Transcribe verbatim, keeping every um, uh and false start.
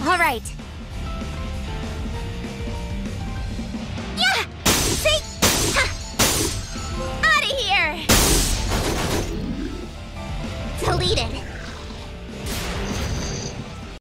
All right. Yeah! See? Out of here! Deleted.